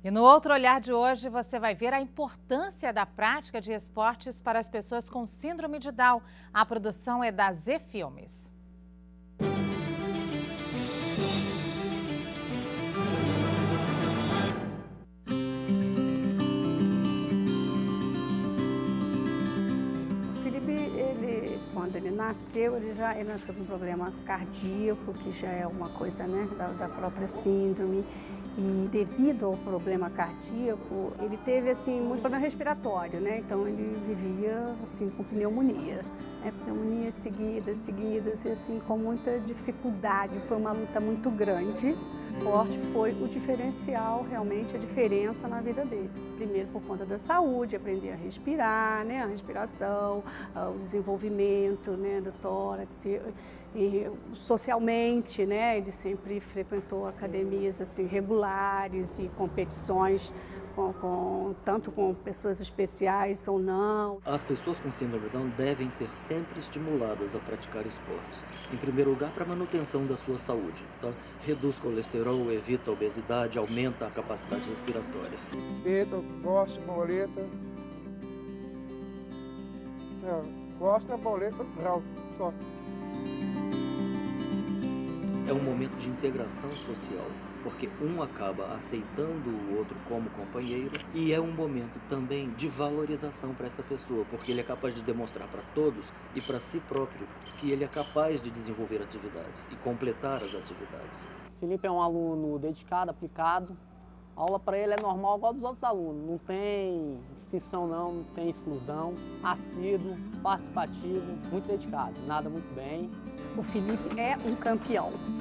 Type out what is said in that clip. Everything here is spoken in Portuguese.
E no Outro Olhar de hoje você vai ver a importância da prática de esportes para as pessoas com síndrome de Down. A produção é da Z Filmes. O Felipe, quando ele nasceu com um problema cardíaco, que já é uma coisa, né, da própria síndrome. E devido ao problema cardíaco, ele teve assim muito problema respiratório, né? Então ele vivia assim com pneumonia, né? Pneumonias seguidas e assim com muita dificuldade. Foi uma luta muito grande. O esporte foi o diferencial, realmente a diferença na vida dele. Primeiro por conta da saúde, aprender a respirar, né? A respiração, o desenvolvimento, né, do tórax. E socialmente, né, ele sempre frequentou academias assim, regulares e competições tanto com pessoas especiais ou não. As pessoas com síndrome Down devem ser sempre estimuladas a praticar esportes. Em primeiro lugar, para a manutenção da sua saúde. Tá? Reduz colesterol, evita a obesidade, aumenta a capacidade respiratória. Gosto de boleta. Gosto da boleta, só. É um momento de integração social, porque um acaba aceitando o outro como companheiro e é um momento também de valorização para essa pessoa, porque ele é capaz de demonstrar para todos e para si próprio que ele é capaz de desenvolver atividades e completar as atividades. Felipe é um aluno dedicado, aplicado. A aula para ele é normal, igual dos outros alunos. Não tem distinção não tem exclusão. Assíduo, participativo, muito dedicado, nada muito bem. O Felipe é um campeão.